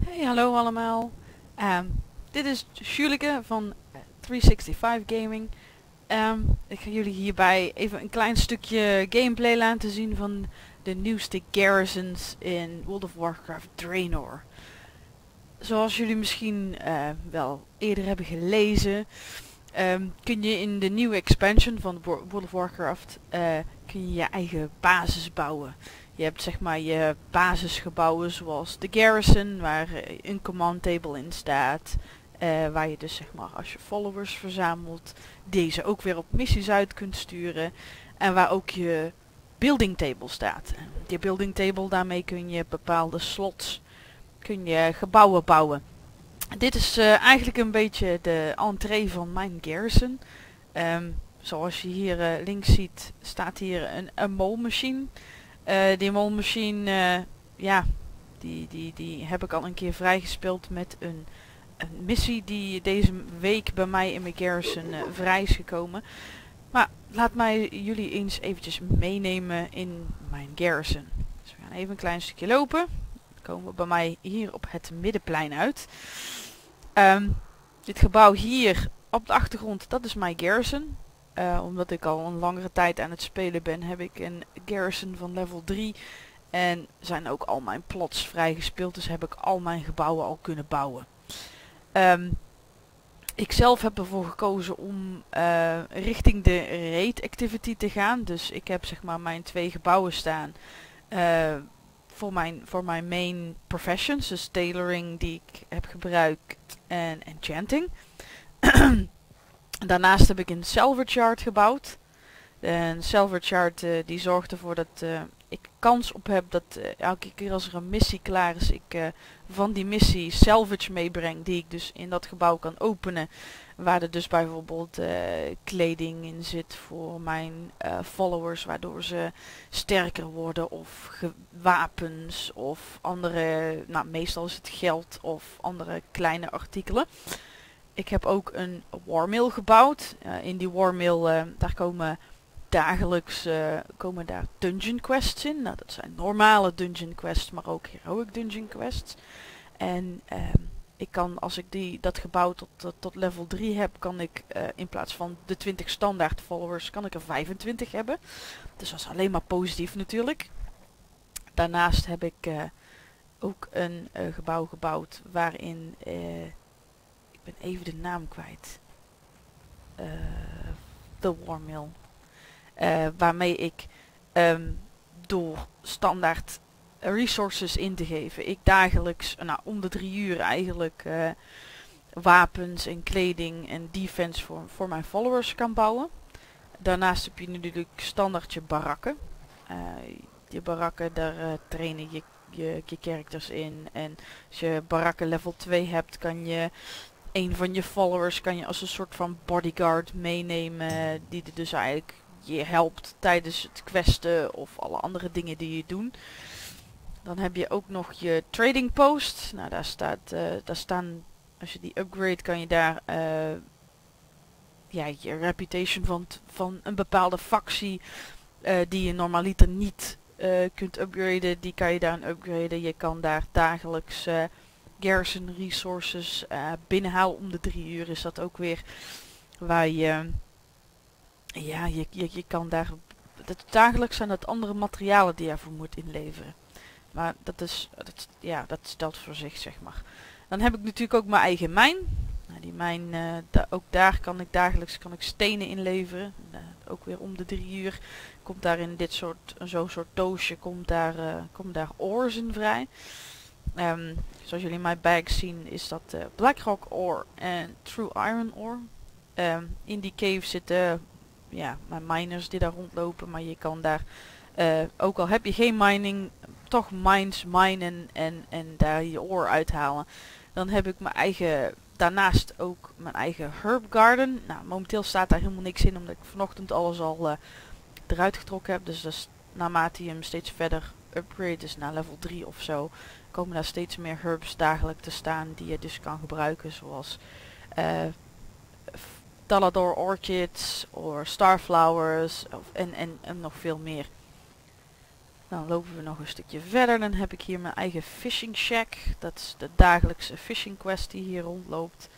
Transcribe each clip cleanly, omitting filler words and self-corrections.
Hey, hallo allemaal. Dit is Julike van 365 Gaming. Ik ga jullie hierbij even een klein stukje gameplay laten zien van de nieuwste garrisons in World of Warcraft Draenor. Zoals jullie misschien wel eerder hebben gelezen, kun je in de nieuwe expansion van World of Warcraft kun je je eigen basis bouwen. Je hebt zeg maar je basisgebouwen zoals de garrison, waar een command table in staat. Waar je dus zeg maar als je followers verzamelt, deze ook weer op missies uit kunt sturen. En waar ook je building table staat. Je building table, daarmee kun je bepaalde slots, kun je gebouwen bouwen. Dit is eigenlijk een beetje de entree van mijn garrison. Zoals je hier links ziet, staat hier een molmachine. Die molmachine, ja, die heb ik al een keer vrijgespeeld met een missie die deze week bij mij in mijn garrison vrij is gekomen. Maar laat mij jullie eens eventjes meenemen in mijn garrison. Dus we gaan even een klein stukje lopen. Dan komen we bij mij hier op het middenplein uit. Dit gebouw hier op de achtergrond, dat is mijn garrison. Omdat ik al een langere tijd aan het spelen ben, heb ik een garrison van level 3. En zijn ook al mijn plots vrijgespeeld, dus heb ik al mijn gebouwen al kunnen bouwen. Ik zelf heb ervoor gekozen om richting de raid activity te gaan. Dus ik heb zeg maar mijn 2 gebouwen staan voor mijn main professions. Dus tailoring die ik heb gebruikt en enchanting. Daarnaast heb ik een salvage yard gebouwd. Een salvage yard die zorgt ervoor dat ik kans op heb dat elke keer als er een missie klaar is, ik van die missie salvage meebreng die ik dus in dat gebouw kan openen. Waar er dus bijvoorbeeld kleding in zit voor mijn followers, waardoor ze sterker worden, of wapens of andere, nou meestal is het geld of andere kleine artikelen. Ik heb ook een warmill gebouwd. In die warmill daar komen dagelijks daar dungeon quests in. Nou, dat zijn normale dungeon quests, maar ook heroic dungeon quests. En ik kan, als ik dat gebouw tot level 3 heb, kan ik in plaats van de 20 standaard followers, kan ik er 25 hebben. Dus dat is alleen maar positief natuurlijk. Daarnaast heb ik ook een gebouw gebouwd waarin, ik ben even de naam kwijt. De warmill. Waarmee ik door standaard resources in te geven, ik dagelijks, nou om de 3 uur eigenlijk, wapens en kleding en defense voor mijn followers kan bouwen. Daarnaast heb je natuurlijk standaard je barakken. Je barakken, daar trainen je characters in. En als je barakken level 2 hebt, kan je een van je followers kan je als een soort van bodyguard meenemen, die er dus eigenlijk je helpt tijdens het questen of alle andere dingen die je doet. Dan heb je ook nog je trading post. Nou, daar staan, als je die upgrade, kan je daar ja, je reputation van een bepaalde factie die je normaliter niet kunt upgraden, die kan je daar upgraden. Je kan daar dagelijks garrison resources binnenhalen. Om de 3 uur is dat ook weer waar je, ja, je kan daar, dagelijks zijn dat andere materialen die je voor moet inleveren. Maar dat stelt voor zich, zeg maar. Dan heb ik natuurlijk ook mijn eigen mijn. Nou, die mijn, ook daar kan ik dagelijks stenen inleveren. Ook weer om de 3 uur komt daar in zo'n soort doosje, komt daar ores in vrij. Zoals jullie in mijn bag zien is dat Blackrock ore en True Iron ore. In die cave zitten ja, mijn miners die daar rondlopen, maar je kan daar, ook al heb je geen mining, toch minen en daar je ore uithalen. Dan heb ik mijn eigen, daarnaast ook mijn eigen herb garden. Nou, momenteel staat daar helemaal niks in, omdat ik vanochtend alles al eruit getrokken heb. Dus dat is, naarmate je hem steeds verder upgrade, dus naar level 3 of zo, komen daar steeds meer herbs dagelijks te staan die je dus kan gebruiken, zoals Talador orchids of starflowers en nog veel meer. Dan lopen we nog een stukje verder. Dan heb ik hier mijn eigen fishing shack. Dat is de dagelijkse fishing quest die hier rondloopt.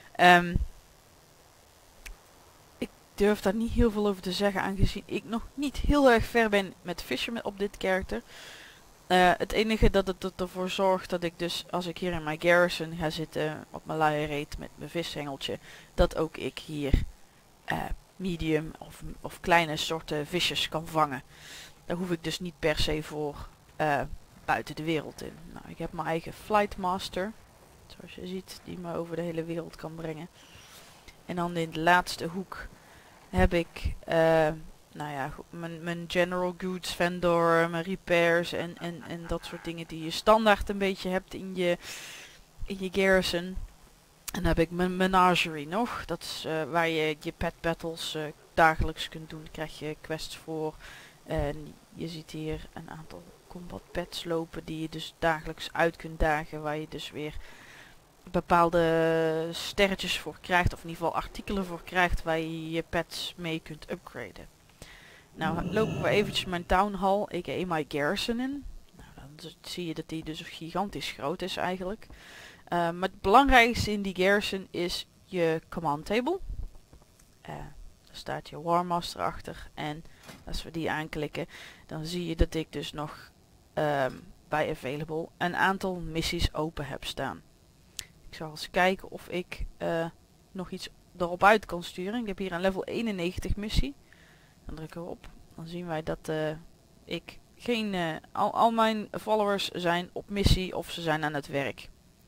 Ik durf daar niet heel veel over te zeggen, aangezien ik nog niet heel erg ver ben met vissen op dit karakter. Het enige dat het ervoor zorgt dat ik dus, als ik hier in mijn garrison ga zitten op mijn luie reet met mijn vishengeltje, dat ook ik hier medium of kleine soorten visjes kan vangen. Daar hoef ik dus niet per se voor buiten de wereld in. Nou, ik heb mijn eigen Flight Master, zoals je ziet, die me over de hele wereld kan brengen. En dan in de laatste hoek heb ik nou ja, mijn general goods vendor, mijn repairs en dat soort dingen die je standaard een beetje hebt in je garrison. En dan heb ik mijn menagerie nog. Dat is waar je pet battles dagelijks kunt doen. Daar krijg je quests voor. En je ziet hier een aantal combat pets lopen die je dus dagelijks uit kunt dagen. Waar je dus weer bepaalde sterretjes voor krijgt. Of in ieder geval artikelen voor krijgt waar je je pets mee kunt upgraden. Nou lopen we eventjes mijn town hall, a.k.a. my garrison in. Nou, dan zie je dat die dus gigantisch groot is eigenlijk. Maar het belangrijkste in die garrison is je command table. Daar staat je War Master achter. En als we die aanklikken, dan zie je dat ik dus nog bij Available een aantal missies open heb staan. Ik zal eens kijken of ik nog iets erop uit kan sturen. Ik heb hier een level 91 missie. Dan drukken we op. Dan zien wij dat ik geen... al mijn followers zijn op missie of ze zijn aan het werk.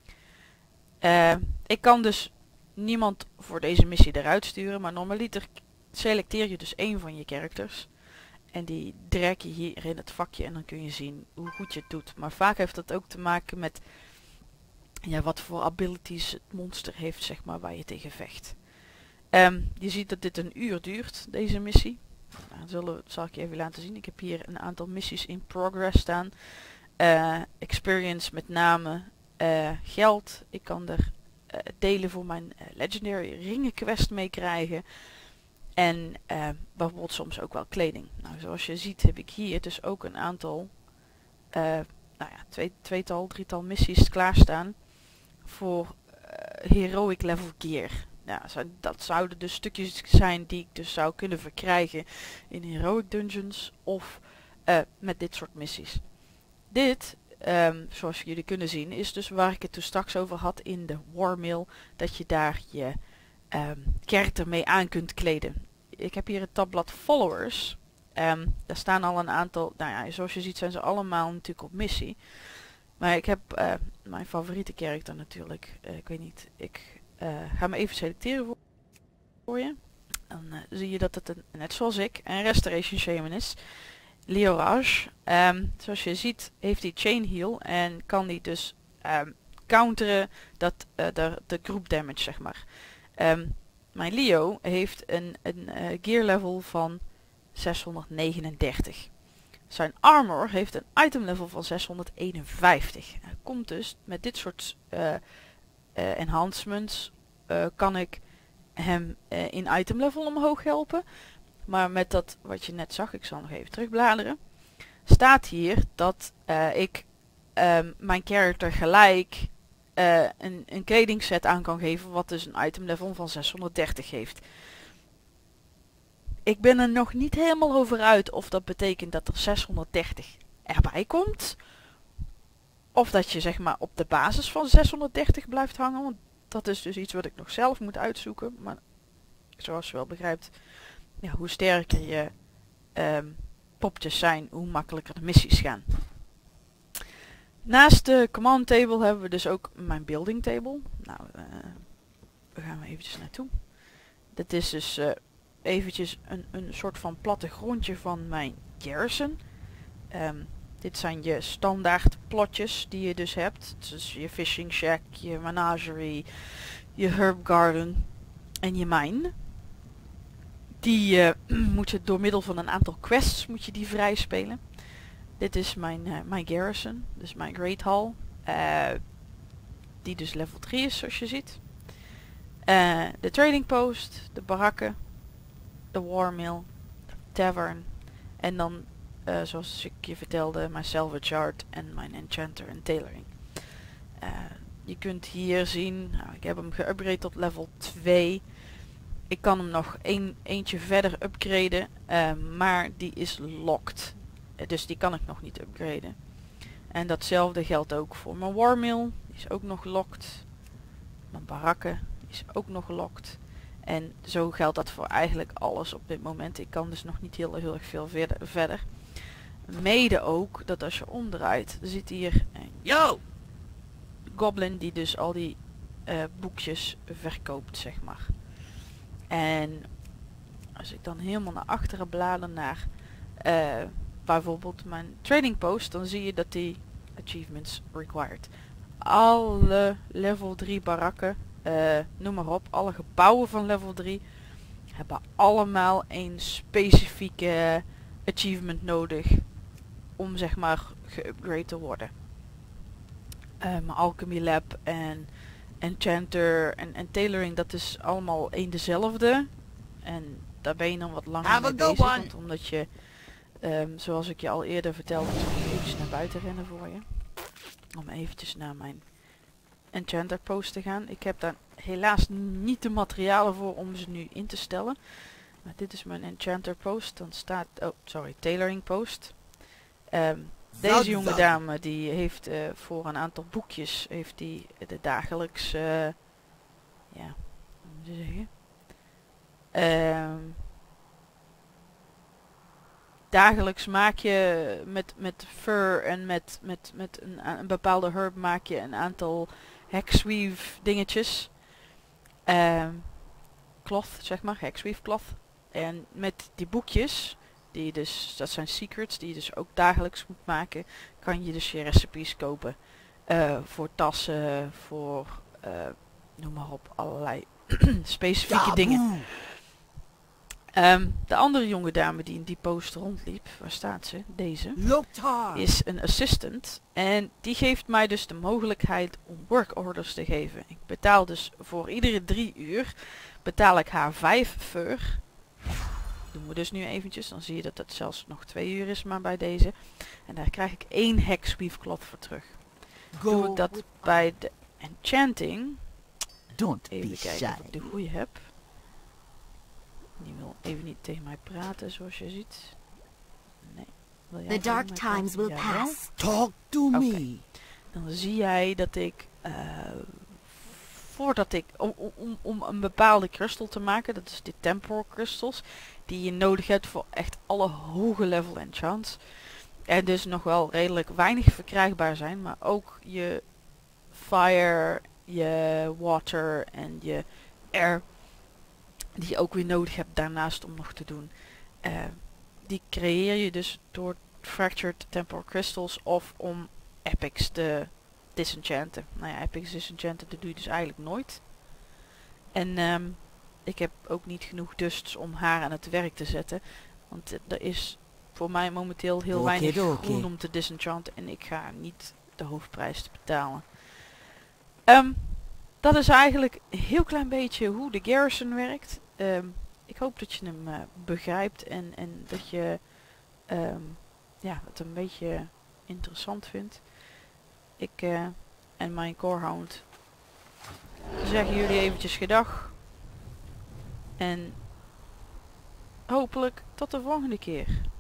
Ik kan dus niemand voor deze missie eruit sturen. Maar normaliter selecteer je dus één van je characters. En die drag je hier in het vakje. En dan kun je zien hoe goed je het doet. Maar vaak heeft dat ook te maken met... ja, wat voor abilities het monster heeft, zeg maar, waar je tegen vecht. Je ziet dat dit een uur duurt, deze missie. Nou, dat zal ik je even laten zien. Ik heb hier een aantal missies in progress staan. Experience met name. Geld. Ik kan er delen voor mijn Legendary Ringen quest mee krijgen. En bijvoorbeeld soms ook wel kleding. Nou, zoals je ziet heb ik hier dus ook een aantal, nou ja, drietal missies klaarstaan voor heroic level gear. Ja, dat zouden dus stukjes zijn die ik dus zou kunnen verkrijgen in heroic dungeons of met dit soort missies. Dit, zoals jullie kunnen zien, is dus waar ik het toen straks over had in de Warmail, dat je daar je karakter mee aan kunt kleden. Ik heb hier het tabblad followers. Daar staan al een aantal, nou ja, zoals je ziet zijn ze allemaal natuurlijk op missie. Maar ik heb mijn favoriete karakter natuurlijk. Ik weet niet, ik ga me even selecteren voor je. Dan zie je dat het net zoals ik een Restoration Shaman is. Leorage. Zoals je ziet heeft hij Chain Heal en kan hij dus counteren dat, de group damage, zeg maar. Mijn Leo heeft een gear level van 639. Zijn armor heeft een item level van 651. Hij komt dus met dit soort enhancements kan ik hem in item level omhoog helpen. Maar met dat wat je net zag, ik zal nog even terugbladeren, staat hier dat ik mijn character gelijk een kledingset aan kan geven wat dus een item level van 630 heeft. Ik ben er nog niet helemaal over uit of dat betekent dat er 630 erbij komt. Of dat je zeg maar op de basis van 630 blijft hangen. Want dat is dus iets wat ik nog zelf moet uitzoeken. Maar zoals je wel begrijpt, ja, hoe sterker je popjes zijn, hoe makkelijker de missies gaan. Naast de command table hebben we dus ook mijn building table. Nou, we gaan eventjes naartoe. Dit is dus eventjes een soort van plattegrondje van mijn garrison. Dit zijn je standaard plotjes die je dus hebt. Dus je fishing shack, je menagerie, je herb garden en je mine. Die moet je door middel van een aantal quests moet je die vrij spelen. Dit is mijn garrison, dus mijn great hall. Die dus level 3 is, zoals je ziet. De trading post, de barakken, de warmill, de tavern. En dan zoals ik je vertelde, mijn salvage art en mijn enchanter en tailoring. Je kunt hier zien, nou, ik heb hem geüpgrade tot level 2. Ik kan hem nog eentje verder upgraden, maar die is locked. Dus die kan ik nog niet upgraden. En datzelfde geldt ook voor mijn warmill, die is ook nog locked. Mijn barakken is ook nog locked. En zo geldt dat voor eigenlijk alles op dit moment. Ik kan dus nog niet heel erg veel verder. Mede ook dat als je omdraait, zit hier een goblin die dus al die boekjes verkoopt, zeg maar. En als ik dan helemaal naar achteren blader naar bijvoorbeeld mijn trading post, dan zie je dat die achievements required. Alle level 3 barakken, noem maar op, alle gebouwen van level 3 hebben allemaal een specifieke achievement nodig om zeg maar geupgrade te worden. Mijn alchemy lab en enchanter en tailoring, dat is allemaal één dezelfde. En daar ben je dan wat langer mee bezig, want omdat je, zoals ik je al eerder vertelde, moet ik eventjes naar buiten rennen voor je. Om eventjes naar mijn enchanter post te gaan. Ik heb daar helaas niet de materialen voor om ze nu in te stellen. Maar dit is mijn enchanter post. Dan staat, tailoring post. Deze jonge dame die heeft voor een aantal boekjes heeft die de dagelijks hoe moet je zeggen? Dagelijks maak je met fur en met een bepaalde herb maak je een aantal hexweave dingetjes. Cloth, zeg maar, hexweave cloth. En met die boekjes, die dus, dat zijn secrets, die je dus ook dagelijks moet maken, kan je dus je recipes kopen. Voor tassen, voor, noem maar op, allerlei specifieke dingen. De andere jonge dame die in die post rondliep, waar staat ze? Deze. Is een assistant. En die geeft mij dus de mogelijkheid om work orders te geven. Ik betaal dus voor iedere 3 uur, betaal ik haar 5 fur. Doen we dus nu eventjes. Dan zie je dat het zelfs nog 2 uur is maar bij deze. En daar krijg ik 1 hexweave cloth voor terug. Doe ik dat bij de enchanting. Even kijken of ik de goede heb. Die wil even niet tegen mij praten, zoals je ziet. Nee. Wil jij The dark times will pass. Talk to me. Dan zie jij dat ik, voordat ik, om een bepaalde crystal te maken, dat is de temporal crystals, die je nodig hebt voor echt alle hoge level enchants. En dus nog wel redelijk weinig verkrijgbaar zijn, maar ook je fire, je water en je air, die je ook weer nodig hebt daarnaast om nog te doen. Die creëer je dus door fractured temporal crystals of om epics te disenchanten. Nou ja, epics disenchanten, dat doe je dus eigenlijk nooit. En ik heb ook niet genoeg dusts om haar aan het werk te zetten. Want er is voor mij momenteel heel weinig groen om te disenchanten. En ik ga niet de hoofdprijs te betalen. Dat is eigenlijk een heel klein beetje hoe de garrison werkt. Ik hoop dat je hem begrijpt en dat je het een beetje interessant vindt. Ik en mijn corehound zeggen jullie eventjes gedag. En hopelijk tot de volgende keer.